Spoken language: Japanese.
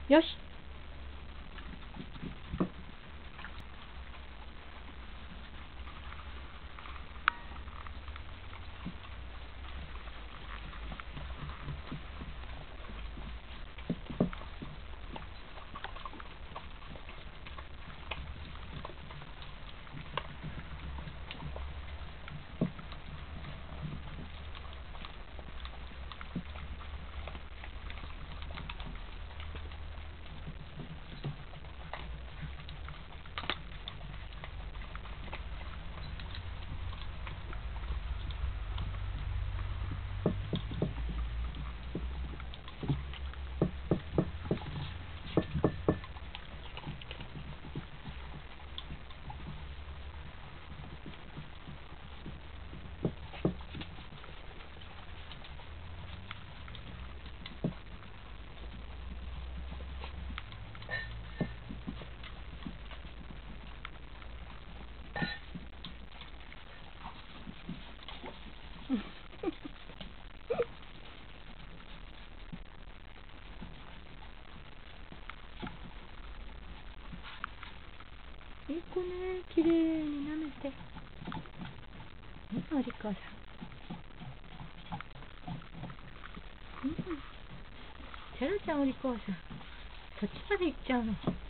よし。いい子ね、きれいに舐めて。お利口さん。チャロちゃんお利口さん。そっちまで行っちゃうの。